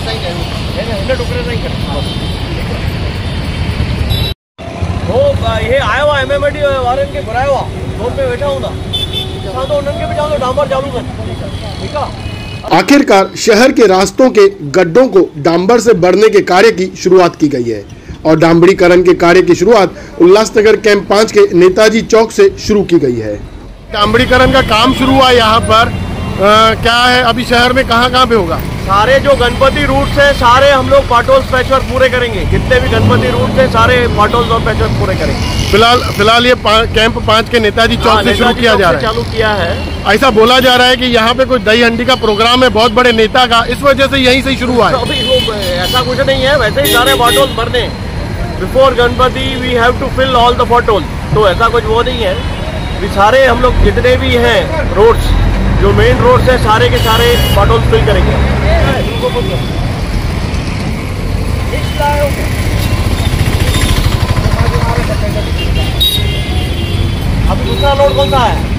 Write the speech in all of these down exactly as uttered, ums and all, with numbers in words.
ये आया हुआ एम एम डी वारन के भराया हुआ रोड पे बैठा हूँ ना, तो उनके भी जाओ तो डांबर चालू कर, ठीक है। आखिरकार शहर के रास्तों के गड्ढों को डांबर से भरने के कार्य की शुरुआत की गई है और डांबरीकरण के कार्य की शुरुआत उल्लासनगर कैंप पाँच के नेताजी चौक से शुरू की गई है। डांबरीकरण का काम शुरू हुआ यहाँ पर आ, क्या है, अभी शहर में कहाँ कहाँ पे होगा? सारे जो गणपति रूट से सारे हम लोग पाटोल्स पैचवर्क पूरे करेंगे, जितने भी गणपति रूट से सारे पाटोल्स और पैचवर्क पूरे करेंगे। फिलहाल फिलहाल ये कैंप पाँच के नेताजी चौक से शुरू किया जा रहा है, चालू किया है। ऐसा बोला जा रहा है कि यहाँ पे कोई दही हंडी का प्रोग्राम है बहुत बड़े नेता का, इस वजह से यहीं से शुरू हुआ है। अभी वो ऐसा कुछ नहीं है, वैसे ही सारे पाटोल्स भरने before Ganpati we have to fill all the पाटोल, तो ऐसा कुछ वो नहीं है। भी सारे हम लोग जितने भी हैं रोड्स, जो मेन रोड्स है सारे के सारे पाटोल फिल करेंगे। अभी दूसरा रोड कौन सा है?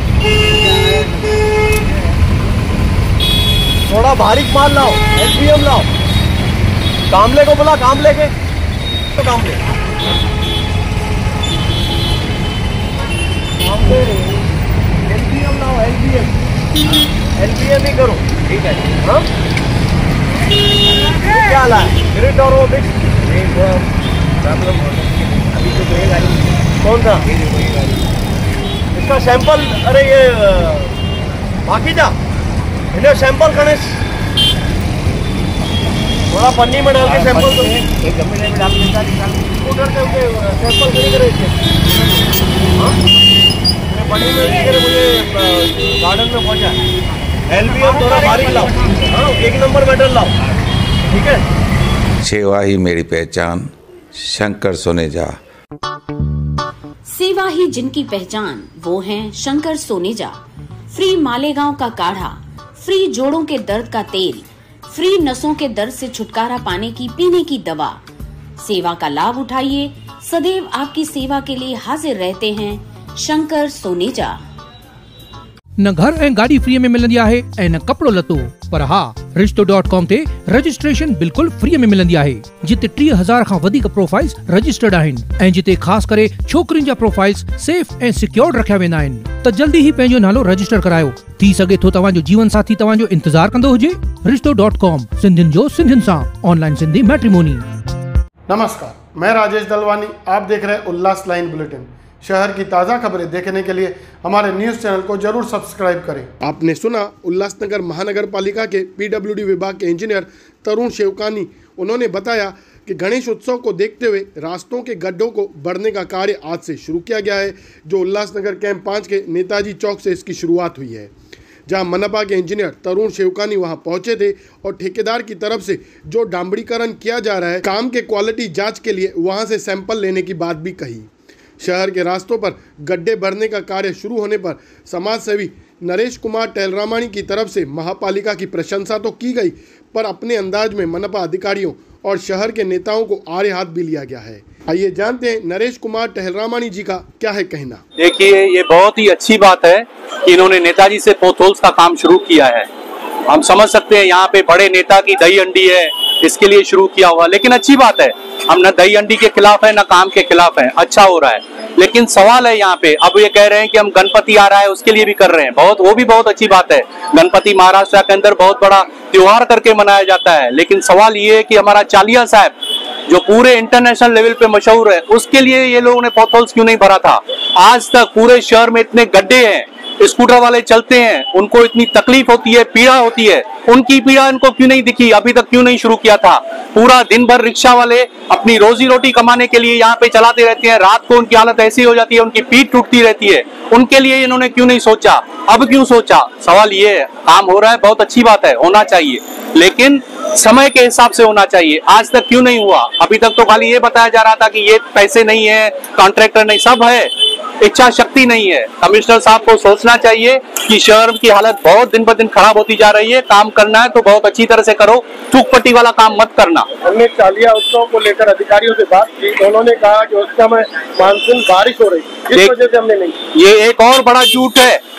थोड़ा भारी माल लाओ, एस बी एम लाओ। कामले को बोला, काम लेके तो काम ले एल बी एम लाओ, L B M L B M ही करो, ठीक है। हाँ क्या ला ग्रिड और वो मिक्स अभी तो ग्रे गाड़ी कौन सा इसका सैंपल? अरे ये बाकी जा इन्हें सैंपल करने थोड़ा पन्नी में डाल के सैंपल तो एक गमले में डाल के उधर से सैंपल नहीं करे पन्नी में करे मुझे गार्डन में पहुंचा। एल बी एम थोड़ा भारी लाओ, हाँ एक नंबर मेडल लाओ, ठीक है। सेवा ही मेरी पहचान, शंकर सोनेजा। सेवा ही जिनकी पहचान, वो हैं शंकर सोनेजा। फ्री मालेगांव का काढ़ा, फ्री जोड़ों के दर्द का तेल, फ्री नसों के दर्द से छुटकारा पाने की पीने की दवा। सेवा का लाभ उठाइए, सदैव आपकी सेवा के लिए हाजिर रहते हैं शंकर सोनेजा। न घर ऐं गाड़ी फ्री में मिलंदी आहे ऐं न कपड़ो लतो, पर हा रिश्तो डॉट कॉम ते रजिस्ट्रेशन बिल्कुल फ्री में मिलंदी आहे, जिते टीह हज़ार खां वधीक प्रोफाइल्स रजिस्टर्ड आहिनि ऐं जिते ख़ास करे छोकरियुनि जा प्रोफाइल्स सेफ ऐं सिक्योर्ड रखिया वेंदा आहिनि। त जल्दी ही पंहिंजो नालो रजिस्टर करायो, थी सघे थो तव्हांजो जीवन साथी तव्हांजो इंतजार कंदो हुजे। रिश्तो डॉट कॉम, सिंधियुनि जो सिंधियुनि सां, ऑनलाइन सिंधी मैट्रिमोनी। नमस्कार, मैं राजेश दलवानी, आप देख रहे हैं उल्लास लाइन बुलेटिन। शहर की ताज़ा खबरें देखने के लिए हमारे न्यूज़ चैनल को जरूर सब्सक्राइब करें। आपने सुना उल्लासनगर महानगर पालिका के पी डब्ल्यू डी विभाग के इंजीनियर तरुण शेवकानी, उन्होंने बताया कि गणेश उत्सव को देखते हुए रास्तों के गड्ढों को भरने का कार्य आज से शुरू किया गया है, जो उल्लासनगर कैंप पाँच के नेताजी चौक से इसकी शुरुआत हुई है। जहां मनपा के इंजीनियर तरुण शेवकानी वहां पहुंचे थे और ठेकेदार की तरफ से जो डांबरीकरण किया जा रहा है, काम के क्वालिटी जांच के लिए वहां से सैंपल लेने की बात भी कही। शहर के रास्तों पर गड्ढे भरने का कार्य शुरू होने पर समाज सेवी नरेश कुमार टहलरामाणी की तरफ से महापालिका की प्रशंसा तो की गई, पर अपने अंदाज में मनपा अधिकारियों और शहर के नेताओं को आड़े हाथ भी लिया गया है। आइए जानते हैं नरेश कुमार टहलरामाणी जी का क्या है कहना। देखिए, ये बहुत ही अच्छी बात है कि इन्होंने नेताजी से पोथोल्स का काम शुरू किया है। हम समझ सकते हैं यहाँ पे बड़े नेता की दही हंडी है, इसके लिए शुरू किया हुआ, लेकिन अच्छी बात है। हम न दही हंडी के खिलाफ है, न काम के खिलाफ है, अच्छा हो रहा है। लेकिन सवाल है यहाँ पे, अब ये कह रहे हैं कि हम गणपति आ रहा है उसके लिए भी कर रहे हैं, बहुत वो भी बहुत अच्छी बात है। गणपति महाराष्ट्र के अंदर बहुत बड़ा त्योहार करके मनाया जाता है, लेकिन सवाल ये है कि हमारा चालिया साहब जो पूरे इंटरनेशनल लेवल पे मशहूर है, उसके लिए ये लोगों ने पोथोल्स क्यों नहीं भरा था? आज तक पूरे शहर में इतने गड्ढे हैं, स्कूटर वाले चलते हैं, उनको इतनी तकलीफ होती है, पीड़ा होती है, उनकी पीड़ा इनको क्यों नहीं दिखी? अभी तक क्यों नहीं शुरू किया था? पूरा दिन भर रिक्शा वाले अपनी रोजी रोटी कमाने के लिए यहाँ पे चलाते रहते हैं, रात को उनकी हालत ऐसी हो जाती है, उनकी पीठ टूटती रहती है, उनके लिए इन्होंने क्यों नहीं सोचा? अब क्यों सोचा? सवाल ये है। काम हो रहा है, बहुत अच्छी बात है, होना चाहिए, लेकिन समय के हिसाब से होना चाहिए। आज तक क्यों नहीं हुआ? अभी तक तो खाली ये बताया जा रहा था कि ये पैसे नहीं है, कॉन्ट्रैक्टर नहीं, सब है, इच्छा शक्ति नहीं है। कमिश्नर साहब को सोचना चाहिए कि शहर की हालत बहुत दिन ब दिन खराब होती जा रही है, काम करना है तो बहुत अच्छी तरह से करो, चूक-पट्टी वाला काम मत करना। हमने चालिया उत्सव को लेकर अधिकारियों से बात की, उन्होंने कहा कि उस समय मानसून बारिश हो रही, इस वजह से हमने नहीं। ये एक और बड़ा झूठ है,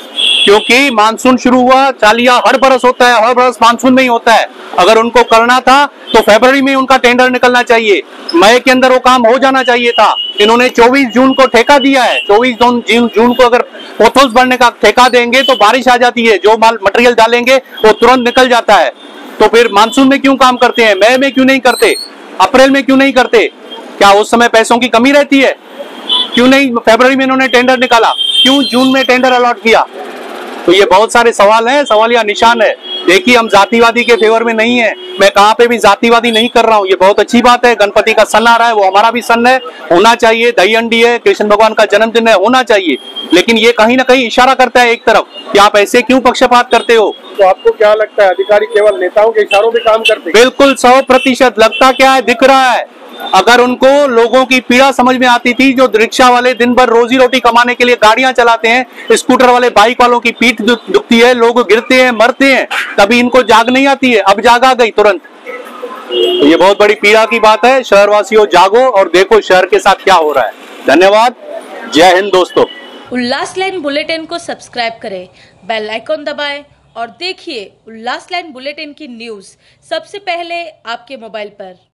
क्योंकि मानसून शुरू हुआ, चालिया हर बरस होता है, हर बरस मानसून में ही होता है। अगर उनको करना था तो फरवरी में उनका टेंडर निकलना चाहिए, मई के अंदर वो काम हो जाना चाहिए था। इन्होंने चौबीस जून को ठेका दिया है, चौबीस जून जून को अगर पोथोल्स भरने का ठेका देंगे तो बारिश आ जाती है, जो माल मटेरियल डालेंगे वो तुरंत निकल जाता है। तो फिर मानसून में क्यों काम करते हैं, मई में क्यों नहीं करते, अप्रैल में क्यों नहीं करते? क्या उस समय पैसों की कमी रहती है? क्यों नहीं फरवरी में इन्होंने टेंडर निकाला, क्यों जून में टेंडर अलॉट किया? तो ये बहुत सारे सवाल हैं, सवालिया निशान है। देखिए, हम जातिवादी के फेवर में नहीं है, मैं कहां पे भी जातिवादी नहीं कर रहा हूं। ये बहुत अच्छी बात है, गणपति का सन आ रहा है, वो हमारा भी सन है, होना चाहिए। दही हंडी है, कृष्ण भगवान का जन्मदिन है, होना चाहिए। लेकिन ये कहीं ना कहीं इशारा करता है एक तरफ कि आप ऐसे क्यों पक्षपात करते हो। तो आपको क्या लगता है, अधिकारी केवल नेताओं के इशारों पे काम करते हैं? बिल्कुल सौ प्रतिशत लगता क्या है, दिख रहा है। अगर उनको लोगों की पीड़ा समझ में आती थी, जो रिक्शा वाले दिन भर रोजी रोटी कमाने के लिए गाड़ियां चलाते हैं, स्कूटर वाले बाइक वालों की पीठ दुखती है, लोग गिरते हैं, मरते हैं, तभी इनको जाग नहीं आती है। अब जाग आ गई तुरंत। ये बहुत बड़ी पीड़ा की बात है। शहरवासियों जागो और देखो शहर के साथ क्या हो रहा है। धन्यवाद, जय हिंद दोस्तों। उल्लास लाइन बुलेटिन को सब्सक्राइब करें, बेल आइकॉन दबाएं और देखिए उल्लास लाइन बुलेटिन की न्यूज सबसे पहले आपके मोबाइल पर।